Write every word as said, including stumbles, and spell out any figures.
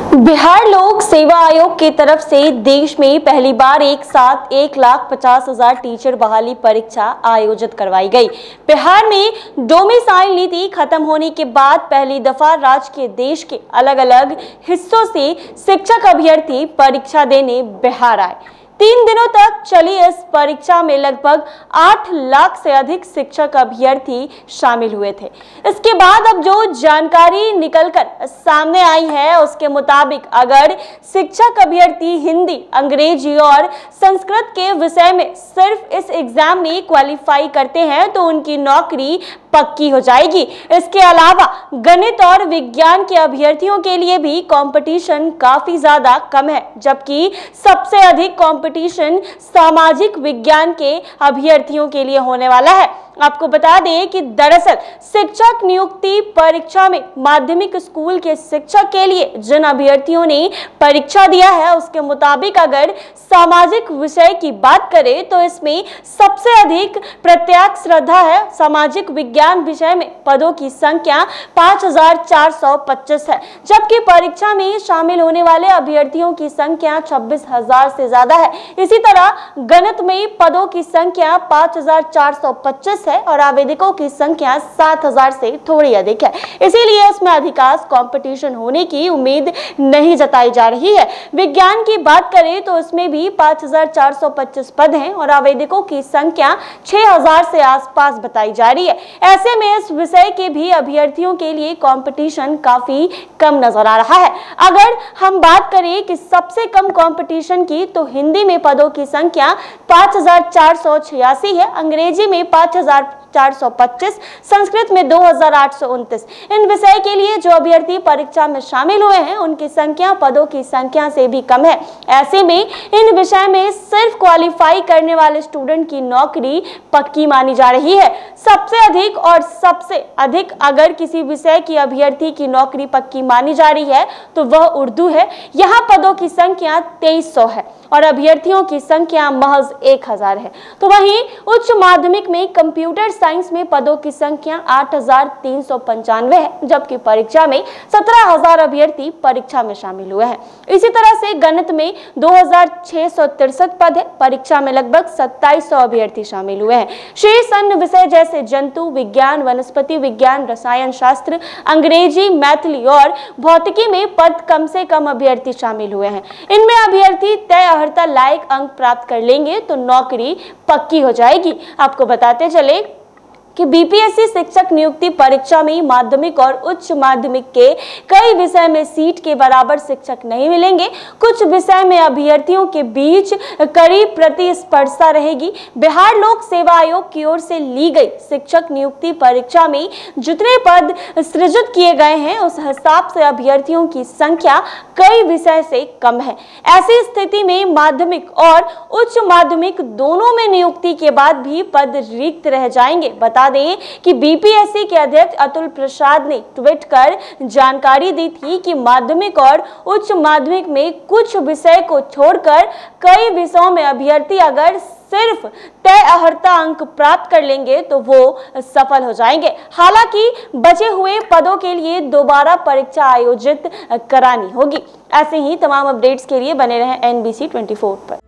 बिहार लोक सेवा आयोग की तरफ से देश में पहली बार एक साथ एक लाख पचास हजार टीचर बहाली परीक्षा आयोजित करवाई गई। बिहार में डोमिसाइल नीति खत्म होने के बाद पहली दफा राज्य के देश के अलग अलग हिस्सों से शिक्षक अभ्यर्थी परीक्षा देने बिहार आए। तीन दिनों तक चली इस परीक्षा में लगभग आठ लाख से अधिक शिक्षक अभ्यर्थी शामिल हुए थे। इसके बाद अब जो जानकारी निकलकर सामने आई है उसके मुताबिक अगर शिक्षक अभ्यर्थी हिंदी, अंग्रेजी और संस्कृत के विषय में सिर्फ इस एग्जाम में क्वालिफाई करते हैं तो उनकी नौकरी पक्की हो जाएगी। इसके अलावा गणित और विज्ञान के अभ्यर्थियों के लिए भी कंपटीशन काफी ज्यादा कम है, जबकि सबसे अधिक कंपटीशन सामाजिक विज्ञान के अभ्यर्थियों के लिए होने वाला है। आपको बता दें कि दरअसल शिक्षक नियुक्ति परीक्षा में माध्यमिक स्कूल के शिक्षक के लिए जिन अभ्यर्थियों ने परीक्षा दिया है उसके मुताबिक अगर सामाजिक विषय की बात करें तो इसमें सबसे अधिक प्रत्यक्ष श्रद्धा है। सामाजिक विज्ञान विषय में पदों की संख्या पांच हजार चार सौ पच्चीस है, जबकि परीक्षा में शामिल होने वाले अभ्यर्थियों की संख्या छब्बीस हजार से ज्यादा है। इसी तरह गणित में पदों की संख्या पांच हजार चार सौ पच्चीस है और आवेदकों की संख्या सात हजार से थोड़ी अधिक है, इसीलिए इसमें अधिकांश कंपटीशन होने की उम्मीद नहीं जताई जा रही है। विज्ञान की बात करें तो इसमें भी पांच हजार चार सौ पच्चीस पद हैं और आवेदकों की संख्या छह हजार से आसपास बताई जा रही है। ऐसे में इस विषय के भी अभ्यर्थियों के लिए कंपटीशन काफी कम नजर आ रहा है। अगर हम बात करें कि सबसे कम कंपटीशन की तो हिंदी में पदों की संख्या पांच हजार चार सौ छियासी है, अंग्रेजी में पांच हजार चार सौ पच्चीस, संस्कृत में दो हजार आठ सौ उनतीस। इन विषय के लिए जो अभ्यर्थी परीक्षा में शामिल हुए हैं उनकी संख्या पदों की संख्या से भी कम है। ऐसे में इन विषय में सिर्फ क्वालिफाई करने वाले स्टूडेंट की नौकरी पक्की मानी जा रही है। सबसे अधिक और सबसे अधिक अगर किसी विषय की अभ्यर्थी की नौकरी पक्की मानी जा रही है तो वह उर्दू है। यहाँ पदों की संख्या तेईस सौ है और अभ्यर्थियों की संख्या महज एक हजार है। तो वहीं उच्च माध्यमिक में कंप्यूटर साइंस में पदों की संख्या आठ हजार तीन सौ पंचानवे है, जबकि परीक्षा में सत्रह हजार अभ्यर्थी परीक्षा में शामिल हुए हैं। इसी तरह से गणित में दो हजार छह सौ तिरसठ पद है, परीक्षा में लगभग सत्ताईस सौ अभ्यर्थी शामिल हुए हैं। शेष अन्य विषय जैसे जंतु विज्ञान, वनस्पति विज्ञान, रसायन शास्त्र, अंग्रेजी, मैथिली और भौतिकी में पद कम से कम अभ्यर्थी शामिल हुए हैं। इनमें अभ्यर्थी तय अर्हता लायक अंक प्राप्त कर लेंगे तो नौकरी पक्की हो जाएगी। आपको बताते चले कि बीपीएससी शिक्षक नियुक्ति परीक्षा में माध्यमिक और उच्च माध्यमिक के कई विषय में सीट के बराबर शिक्षक नहीं मिलेंगे। कुछ विषय में अभ्यर्थियों के बीच कड़ी प्रतिस्पर्धा रहेगी। बिहार लोक सेवा आयोग की ओर से ली गई शिक्षक नियुक्ति परीक्षा में जितने पद सृजित किए गए हैं उस हिसाब से अभ्यर्थियों की संख्या कई विषय से कम है। ऐसी स्थिति में माध्यमिक और उच्च माध्यमिक दोनों में नियुक्ति के बाद भी पद रिक्त रह जाएंगे। बता दें कि बीपीएससी के अध्यक्ष अतुल प्रसाद ने ट्वीट कर जानकारी दी थी कि माध्यमिक और उच्च माध्यमिक में कुछ विषय को छोड़कर कई विषयों में अभ्यर्थी अगर सिर्फ तय अर्हता अंक प्राप्त कर लेंगे तो वो सफल हो जाएंगे। हालांकि बचे हुए पदों के लिए दोबारा परीक्षा आयोजित करानी होगी। ऐसे ही तमाम अपडेट्स के लिए बने रहें एनबीसी चौबीस पर।